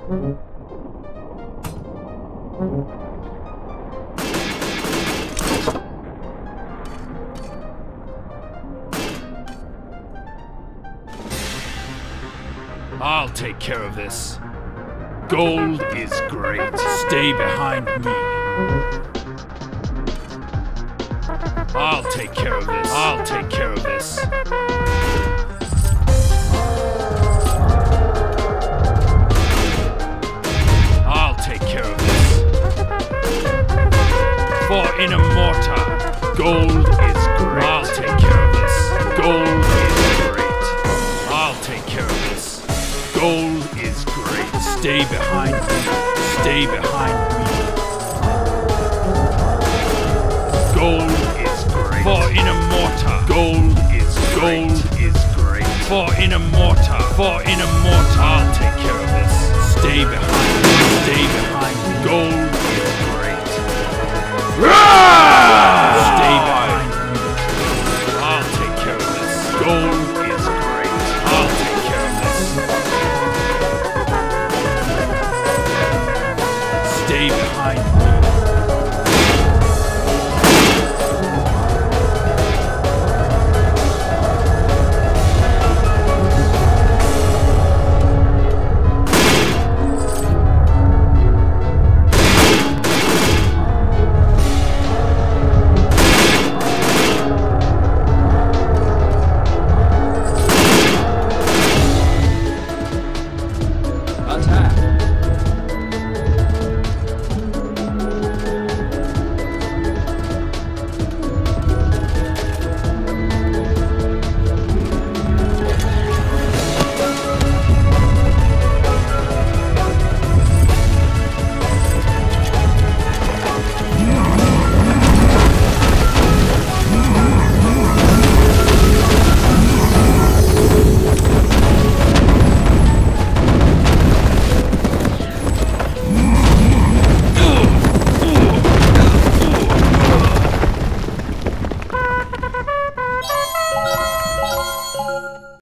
I'll take care of this. Gold is great. Stay behind me. I'll take care of this. I'll take care of this. I'll take care of this. For Inamorta, gold is great. I'll take care of this. Gold is great. I'll take care of this. Gold is great. Stay behind me. Stay behind me. Gold is great. For Inamorta, gold is great. Gold is great. For Inamorta, I'll take care of this. Stay behind me. Stay behind me. Gold is great.